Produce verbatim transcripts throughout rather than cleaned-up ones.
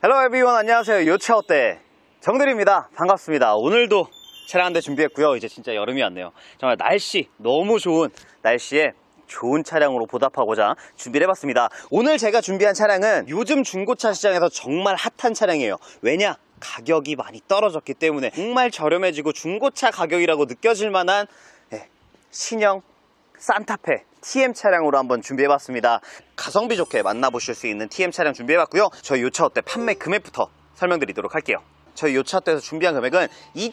헬로 에브리원, 안녕하세요. 요차 어때 정들입니다. 반갑습니다. 오늘도 차량 한 대 준비했고요. 이제 진짜 여름이 왔네요. 정말 날씨 너무 좋은 날씨에 좋은 차량으로 보답하고자 준비를 해봤습니다. 오늘 제가 준비한 차량은 요즘 중고차 시장에서 정말 핫한 차량이에요. 왜냐? 가격이 많이 떨어졌기 때문에 정말 저렴해지고 중고차 가격이라고 느껴질 만한 네, 신형 산타페 티엠 차량으로 한번 준비해봤습니다. 가성비 좋게 만나보실 수 있는 티엠 차량 준비해봤고요. 저희 요차 어때 판매 금액부터 설명드리도록 할게요. 저희 요차 어때에서 준비한 금액은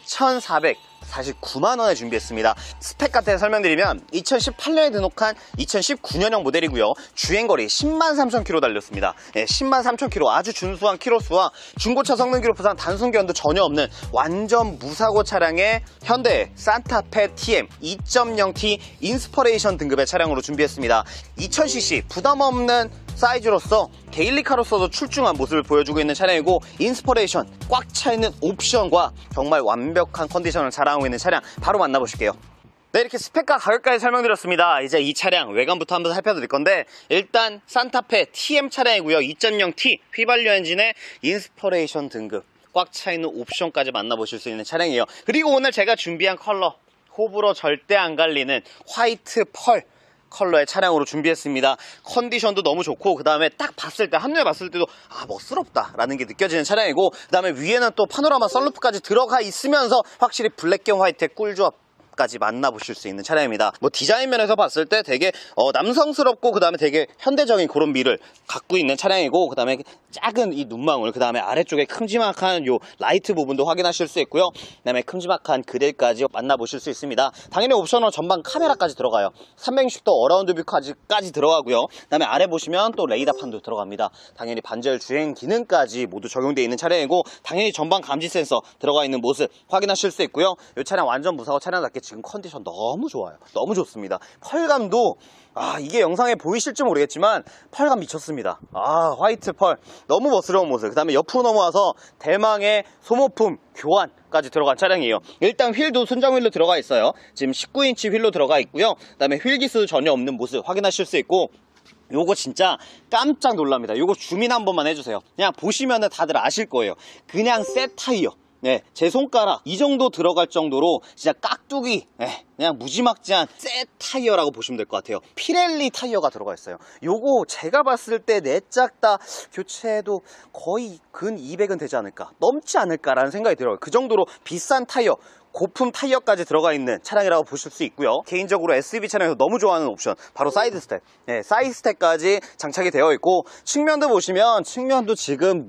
이천사백사십구만 원에 준비했습니다. 스펙 같은 거 설명드리면 이천십팔 년에 등록한 이천십구 년형 모델이고요. 주행거리 십만 삼천 킬로미터 달렸습니다. 네, 십만 삼천 킬로미터 아주 준수한 키로수와 중고차 성능 기록 부상 단순 교환도 전혀 없는 완전 무사고 차량의 현대 산타페 티엠 이 점 영 티 인스퍼레이션 등급의 차량으로 준비했습니다. 이천 씨씨 부담 없는 사이즈로서 데일리카로서도 출중한 모습을 보여주고 있는 차량이고, 인스퍼레이션 꽉 차있는 옵션과 정말 완벽한 컨디션을 자랑하고 있는 차량 바로 만나보실게요. 네, 이렇게 스펙과 가격까지 설명드렸습니다. 이제 이 차량 외관부터 한번 살펴드릴 건데, 일단 산타페 티엠 차량이고요. 이 점 영 티 휘발유 엔진의 인스퍼레이션 등급 꽉 차있는 옵션까지 만나보실 수 있는 차량이에요. 그리고 오늘 제가 준비한 컬러, 호불호 절대 안 갈리는 화이트 펄 컬러의 차량으로 준비했습니다. 컨디션도 너무 좋고, 그 다음에 딱 봤을 때, 한눈에 봤을 때도 아 멋스럽다 라는 게 느껴지는 차량이고, 그 다음에 위에는 또 파노라마 썬루프까지 들어가 있으면서 확실히 블랙경 화이트의 꿀조합 까지 만나보실 수 있는 차량입니다. 뭐 디자인 면에서 봤을 때 되게 어, 남성스럽고, 그 다음에 되게 현대적인 그런 미를 갖고 있는 차량이고, 그 다음에 작은 이 눈망울, 그 다음에 아래쪽에 큼지막한 요 라이트 부분도 확인하실 수 있고요. 그 다음에 큼지막한 그릴까지 만나보실 수 있습니다. 당연히 옵셔널 전방 카메라까지 들어가요. 삼백육십 도 어라운드 뷰까지 들어가고요. 그 다음에 아래 보시면 또 레이더판도 들어갑니다. 당연히 반절 주행 기능까지 모두 적용되어 있는 차량이고, 당연히 전방 감지 센서 들어가 있는 모습 확인하실 수 있고요. 이 차량 완전 무사고 차량답게 지금 컨디션 너무 좋아요. 너무 좋습니다. 펄감도 아 이게 영상에 보이실지 모르겠지만 펄감 미쳤습니다. 아 화이트 펄 너무 멋스러운 모습. 그 다음에 옆으로 넘어와서 대망의 소모품 교환까지 들어간 차량이에요. 일단 휠도 순정 휠로 들어가 있어요. 지금 십구 인치 휠로 들어가 있고요. 그 다음에 휠 기스 전혀 없는 모습 확인하실 수 있고, 요거 진짜 깜짝 놀랍니다. 요거 줌인 한 번만 해주세요. 그냥 보시면은 다들 아실 거예요. 그냥 새 타이어, 네, 제 손가락 이 정도 들어갈 정도로 진짜 깍두기, 네, 그냥 무지막지한 새 타이어라고 보시면 될 것 같아요. 피렐리 타이어가 들어가 있어요. 요거 제가 봤을 때 네 짝 다 교체도 거의 근 이백은 되지 않을까, 넘지 않을까라는 생각이 들어요. 그 정도로 비싼 타이어, 고품 타이어까지 들어가 있는 차량이라고 보실 수 있고요. 개인적으로 에스유브이 차량에서 너무 좋아하는 옵션 바로 사이드 스텝, 네, 사이드 스텝까지 장착이 되어 있고, 측면도 보시면 측면도 지금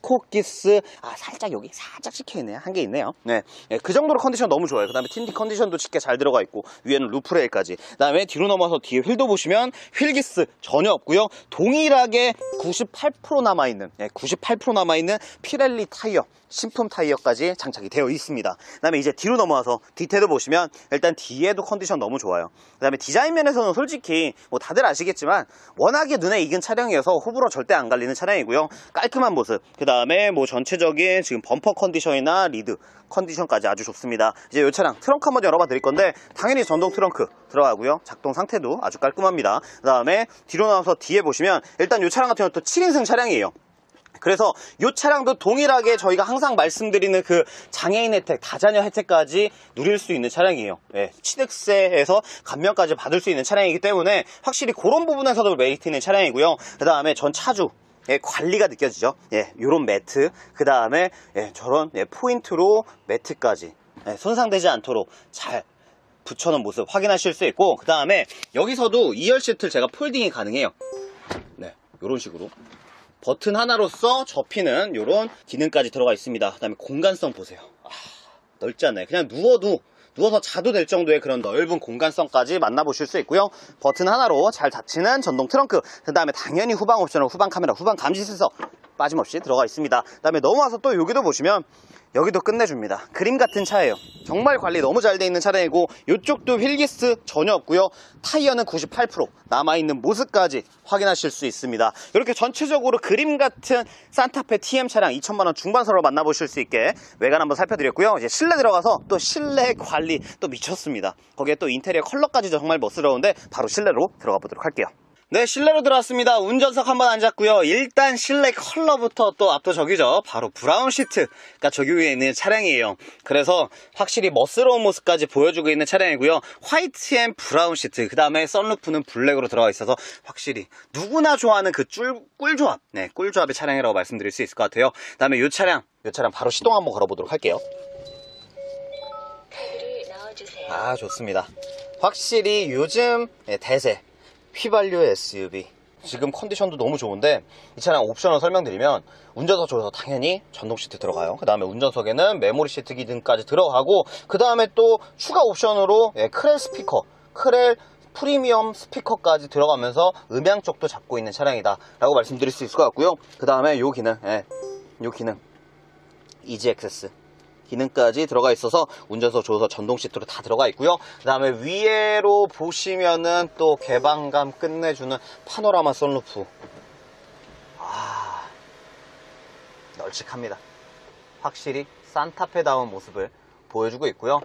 문콕기스 아 살짝 여기 살짝 찍혀있네요. 한 개 있네요. 네, 네, 그 정도로 컨디션 너무 좋아요. 그 다음에 틴트 컨디션도 쉽게 잘 들어가 있고, 위에는 루프레일까지. 그 다음에 뒤로 넘어서 뒤에 휠도 보시면 휠기스 전혀 없고요. 동일하게 구십팔 퍼센트 남아있는, 네, 구십팔 퍼센트 남아있는 피렐리 타이어, 신품 타이어까지 장착이 되어 있습니다. 그 다음에 이제 뒤로 넘어와서 뒤태도 보시면 일단 뒤에도 컨디션 너무 좋아요. 그 다음에 디자인 면에서는 솔직히 뭐 다들 아시겠지만 워낙에 눈에 익은 차량이어서 호불호 절대 안 갈리는 차량이고요. 깔끔한 모습, 그 다음에 뭐 전체적인 지금 범퍼 컨디션이나 리드 컨디션까지 아주 좋습니다. 이제 이 차량 트렁크 한번 열어봐 드릴 건데, 당연히 전동 트렁크 들어가고요. 작동 상태도 아주 깔끔합니다. 그 다음에 뒤로 나와서 뒤에 보시면 일단 이 차량 같은 경우는 또 칠 인승 차량이에요. 그래서 이 차량도 동일하게 저희가 항상 말씀드리는 그 장애인 혜택, 다자녀 혜택까지 누릴 수 있는 차량이에요. 네, 취득세에서 감면까지 받을 수 있는 차량이기 때문에 확실히 그런 부분에서도 메리트 있는 차량이고요. 그 다음에 전 차주 예, 관리가 느껴지죠. 예, 요런 매트, 그 다음에 예, 저런 예, 포인트로 매트까지 예, 손상되지 않도록 잘 붙여놓은 모습 확인하실 수 있고, 그 다음에 여기서도 이 열 시트를 제가 폴딩이 가능해요. 네, 요런 식으로 버튼 하나로서 접히는 이런 기능까지 들어가 있습니다. 그 다음에 공간성 보세요. 아, 넓지 않나요? 그냥 누워도 누워서 자도 될 정도의 그런 넓은 공간성까지 만나보실 수 있고요. 버튼 하나로 잘 닫히는 전동 트렁크, 그 다음에 당연히 후방 옵션으로 후방 카메라, 후방 감지 센서 빠짐없이 들어가 있습니다. 그 다음에 넘어와서 또 여기도 보시면 여기도 끝내줍니다. 그림 같은 차예요. 정말 관리 너무 잘 돼 있는 차량이고, 이쪽도 휠기스 전혀 없고요. 타이어는 구십팔 퍼센트 남아있는 모습까지 확인하실 수 있습니다. 이렇게 전체적으로 그림 같은 산타페 티엠 차량 이천만 원 중반선으로 만나보실 수 있게 외관 한번 살펴드렸고요. 이제 실내 들어가서 또 실내 관리 또 미쳤습니다. 거기에 또 인테리어 컬러까지 정말 멋스러운데 바로 실내로 들어가 보도록 할게요. 네, 실내로 들어왔습니다. 운전석 한번 앉았고요. 일단 실내 컬러부터 또 압도적이죠. 바로 브라운 시트가 적용되어 있는 차량이에요. 그래서 확실히 멋스러운 모습까지 보여주고 있는 차량이고요. 화이트 앤 브라운 시트, 그 다음에 썬루프는 블랙으로 들어가 있어서 확실히 누구나 좋아하는 그 꿀, 꿀조합, 네, 꿀조합의 차량이라고 말씀드릴 수 있을 것 같아요. 그 다음에 이 차량, 이 차량 바로 시동 한번 걸어보도록 할게요. 아, 좋습니다. 확실히 요즘 대세 휘발유 에스유브이 지금 컨디션도 너무 좋은데, 이 차량 옵션을 설명드리면 운전석 쪽에서 당연히 전동 시트 들어가요. 그 다음에 운전석에는 메모리 시트 기능까지 들어가고, 그 다음에 또 추가 옵션으로 예, 크렐 스피커, 크렐 프리미엄 스피커까지 들어가면서 음향 쪽도 잡고 있는 차량이다 라고 말씀드릴 수 있을 것 같고요. 그 다음에 요 기능, 예, 요 기능 이지 액세스 기능까지 들어가 있어서 운전석 조수석 전동 시트로 다 들어가 있고요. 그 다음에 위에로 보시면은 또 개방감 끝내주는 파노라마 썬루프. 아, 널찍합니다. 확실히 산타페다운 모습을 보여주고 있고요.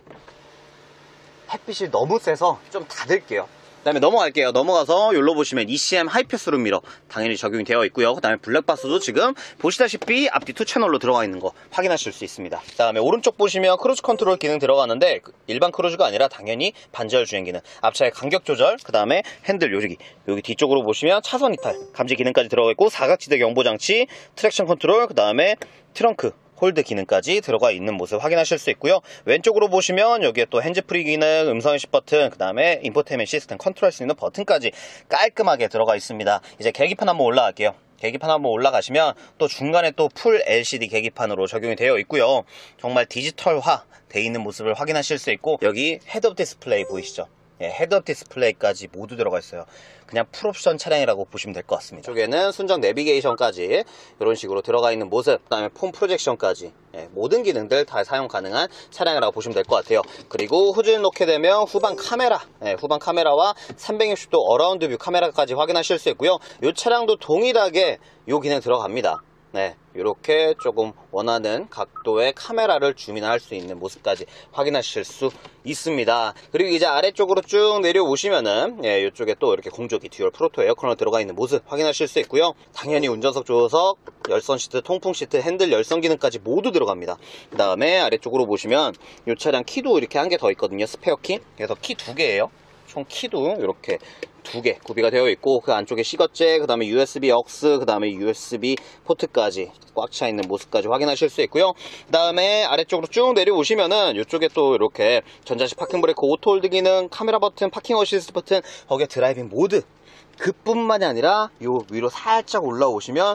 햇빛이 너무 세서 좀 닫을게요. 그 다음에 넘어갈게요. 넘어가서 여기로 보시면 이씨엠 하이패스룸 미러 당연히 적용이 되어 있고요. 그 다음에 블랙박스도 지금 보시다시피 앞뒤 투 채널로 들어가 있는 거 확인하실 수 있습니다. 그 다음에 오른쪽 보시면 크루즈 컨트롤 기능 들어가는데 일반 크루즈가 아니라 당연히 반절 주행 기능, 앞차의 간격 조절, 그 다음에 핸들 요리기, 여기 뒤쪽으로 보시면 차선 이탈 감지 기능까지 들어가 있고, 사각지대 경보 장치, 트랙션 컨트롤, 그 다음에 트렁크 홀드 기능까지 들어가 있는 모습 확인하실 수 있고요. 왼쪽으로 보시면 여기에 또 핸즈프리 기능, 음성인식 버튼, 그 다음에 인포테인먼트 시스템 컨트롤할 수 있는 버튼까지 깔끔하게 들어가 있습니다. 이제 계기판 한번 올라갈게요. 계기판 한번 올라가시면 또 중간에 또 풀 엘시디 계기판으로 적용이 되어 있고요. 정말 디지털화 되어 있는 모습을 확인하실 수 있고, 여기 헤드업 디스플레이 보이시죠? 예, 헤드업 디스플레이까지 모두 들어가 있어요. 그냥 풀옵션 차량이라고 보시면 될 것 같습니다. 이쪽에는 순정 내비게이션까지 이런 식으로 들어가 있는 모습, 그 다음에 폼 프로젝션까지, 예, 모든 기능들 다 사용 가능한 차량이라고 보시면 될 것 같아요. 그리고 후진을 놓게 되면 후방 카메라, 예, 후방 카메라와 삼백육십 도 어라운드 뷰 카메라까지 확인하실 수 있고요. 이 차량도 동일하게 이 기능 들어갑니다. 네, 이렇게 조금 원하는 각도의 카메라를 주민할 수 있는 모습까지 확인하실 수 있습니다. 그리고 이제 아래쪽으로 쭉 내려오시면은 예, 이쪽에 또 이렇게 공조기 듀얼 프로토 에어컨으로 들어가 있는 모습 확인하실 수 있고요. 당연히 운전석 조수석, 열선 시트, 통풍 시트, 핸들 열선 기능까지 모두 들어갑니다. 그 다음에 아래쪽으로 보시면 이 차량 키도 이렇게 한 개 더 있거든요. 스페어 키. 그래서 키 두 개예요. 총 키도 이렇게 두 개 구비가 되어 있고, 그 안쪽에 시거잭, 그 다음에 유에스비 억스, 그 다음에 유에스비 포트까지 꽉 차 있는 모습까지 확인하실 수 있고요. 그 다음에 아래쪽으로 쭉 내려오시면은 이쪽에 또 이렇게 전자식 파킹 브레이크, 오토 홀드 기능, 카메라 버튼, 파킹 어시스트 버튼, 거기에 드라이빙 모드, 그뿐만이 아니라 요 위로 살짝 올라오시면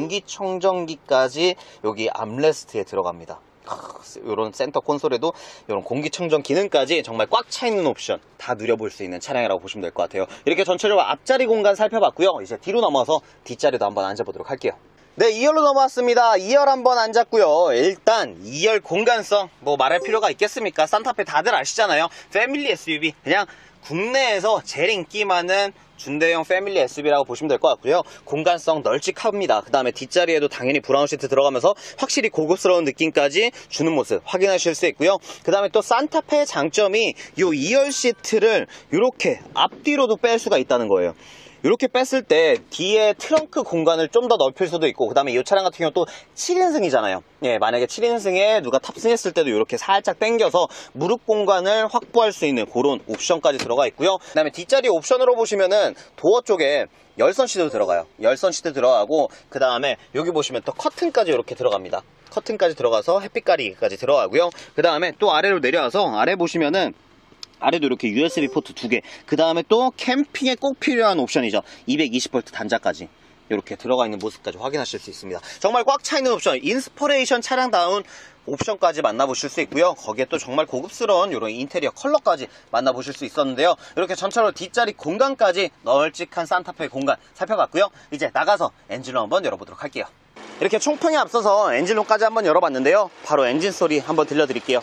공기청정기까지 여기 암레스트에 들어갑니다. 이런 센터 콘솔에도 이런 공기청정 기능까지 정말 꽉 차 있는 옵션 다 누려볼 수 있는 차량이라고 보시면 될 것 같아요. 이렇게 전체적으로 앞자리 공간 살펴봤고요. 이제 뒤로 넘어서 뒷자리도 한번 앉아보도록 할게요. 네, 이 열로 넘어왔습니다. 이 열 한번 앉았고요. 일단 이 열 공간성 뭐 말할 필요가 있겠습니까? 산타페 다들 아시잖아요. 패밀리 에스유브이, 그냥 국내에서 제일 인기 많은 준대형 패밀리 에스유브이라고 보시면 될 것 같고요. 공간성 널찍합니다. 그 다음에 뒷자리에도 당연히 브라운 시트 들어가면서 확실히 고급스러운 느낌까지 주는 모습 확인하실 수 있고요. 그 다음에 또 산타페의 장점이 요 이 열 시트를 이렇게 앞뒤로도 뺄 수가 있다는 거예요. 이렇게 뺐을 때 뒤에 트렁크 공간을 좀 더 넓힐 수도 있고, 그 다음에 이 차량 같은 경우는 또 칠 인승이잖아요. 예, 만약에 칠 인승에 누가 탑승했을 때도 이렇게 살짝 당겨서 무릎 공간을 확보할 수 있는 그런 옵션까지 들어가 있고요. 그 다음에 뒷자리 옵션으로 보시면은 도어 쪽에 열선 시트도 들어가요. 열선 시트 들어가고, 그 다음에 여기 보시면 또 커튼까지 이렇게 들어갑니다. 커튼까지 들어가서 햇빛 가리기까지 들어가고요. 그 다음에 또 아래로 내려와서 아래 보시면은 아래도 이렇게 유에스비 포트 두 개, 그 다음에 또 캠핑에 꼭 필요한 옵션이죠. 이백이십 볼트 단자까지 이렇게 들어가 있는 모습까지 확인하실 수 있습니다. 정말 꽉 차 있는 옵션, 인스퍼레이션 차량다운 옵션까지 만나보실 수 있고요. 거기에 또 정말 고급스러운 이런 인테리어 컬러까지 만나보실 수 있었는데요. 이렇게 전체로 뒷자리 공간까지 널찍한 산타페 공간 살펴봤고요. 이제 나가서 엔진룸 한번 열어보도록 할게요. 이렇게 총평에 앞서서 엔진룸까지 한번 열어봤는데요. 바로 엔진 소리 한번 들려드릴게요.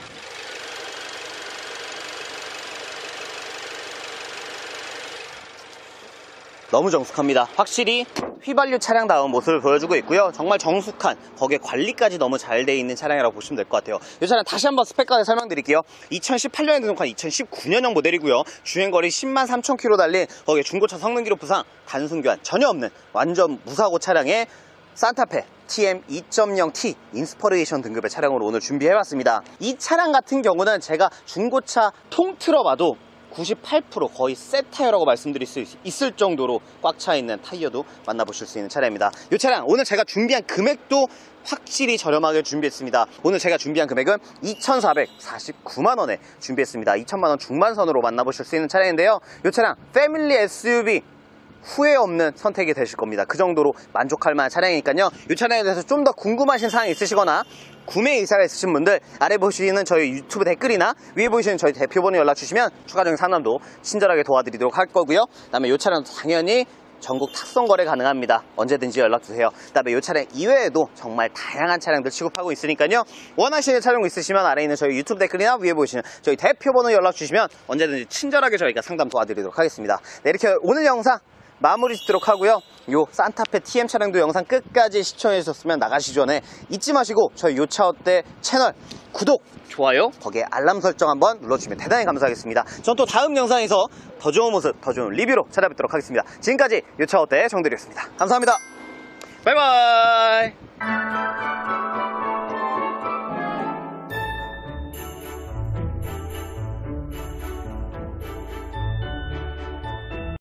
너무 정숙합니다. 확실히 휘발유 차량다운 모습을 보여주고 있고요. 정말 정숙한, 거기에 관리까지 너무 잘 돼 있는 차량이라고 보시면 될 것 같아요. 이 차량 다시 한번 스펙까지 설명드릴게요. 이천십팔 년에 등록한 이천십구 년형 모델이고요. 주행거리 십만 삼천 킬로미터 달린 거기에 중고차 성능 기록 부상, 단순 교환 전혀 없는 완전 무사고 차량의 산타페 티엠 이 점 영 티 인스퍼레이션 등급의 차량으로 오늘 준비해봤습니다. 이 차량 같은 경우는 제가 중고차 통틀어봐도 구십팔 퍼센트 거의 새 타이어라고 말씀드릴 수 있을 정도로 꽉 차 있는 타이어도 만나보실 수 있는 차량입니다. 이 차량 오늘 제가 준비한 금액도 확실히 저렴하게 준비했습니다. 오늘 제가 준비한 금액은 이천사백사십구만 원에 준비했습니다. 이천만 원 중반선으로 만나보실 수 있는 차량인데요. 이 차량 패밀리 에스유브이 후회 없는 선택이 되실 겁니다. 그 정도로 만족할 만한 차량이니까요. 이 차량에 대해서 좀 더 궁금하신 사항이 있으시거나 구매 의사가 있으신 분들 아래 보시는 저희 유튜브 댓글이나 위에 보시는 저희 대표번호 연락 주시면 추가적인 상담도 친절하게 도와드리도록 할 거고요. 그 다음에 이 차량도 당연히 전국 탁송 거래 가능합니다. 언제든지 연락 주세요. 그 다음에 이 차량 이외에도 정말 다양한 차량들 취급하고 있으니까요. 원하시는 차량 있으시면 아래 있는 저희 유튜브 댓글이나 위에 보시는 저희 대표번호 연락 주시면 언제든지 친절하게 저희가 상담 도와드리도록 하겠습니다. 네, 이렇게 오늘 영상 마무리 짓도록 하고요. 요 산타페 티엠 차량도 영상 끝까지 시청해 주셨으면 나가시기 전에 잊지 마시고 저희 요차 어때 채널 구독, 좋아요, 거기에 알람 설정 한번 눌러주시면 대단히 감사하겠습니다. 전 또 다음 영상에서 더 좋은 모습, 더 좋은 리뷰로 찾아뵙도록 하겠습니다. 지금까지 요차 어때 정들이었습니다. 감사합니다. 바이바이.